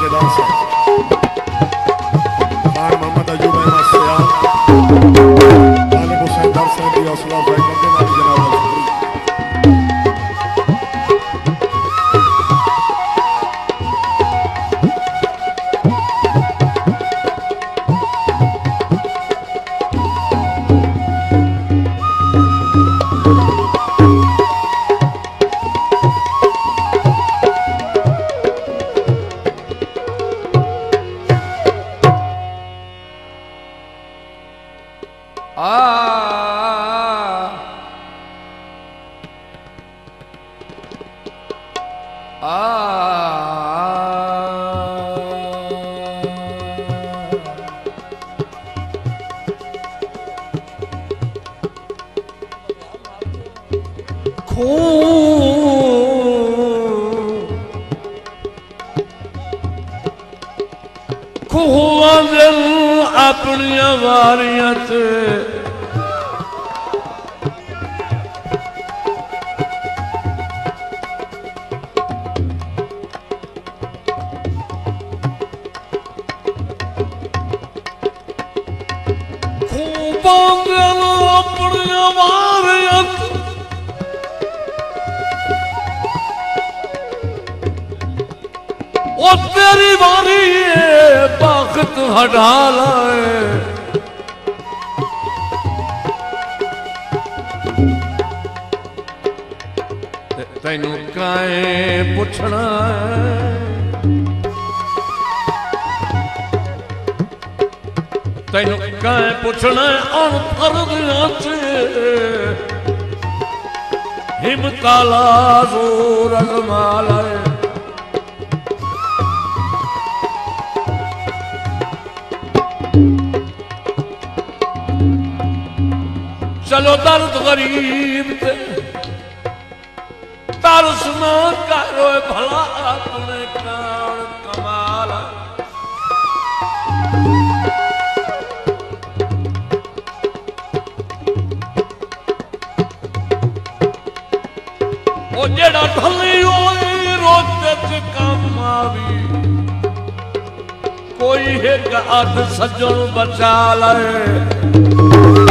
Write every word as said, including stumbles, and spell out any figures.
ठेकेदार साहब खान मोहम्मद अयूब अहमद सियाल तालिब हुसैन दर्द साहब की हौसला अफजाई करते हैं जनाब खूह दिल अपनिया वारियां ते तेरी बारी ताकत हटा लाए तैनू काए पुछना तैनू काए पुछना अनकर हिमताला जोर अजमाला चलो दर्द गरीब ते तरस न करो भला अपने कान कमाल वो जेड़ा ढली होई रोते च काम आवी कोई एक अध सज्जन बचा ले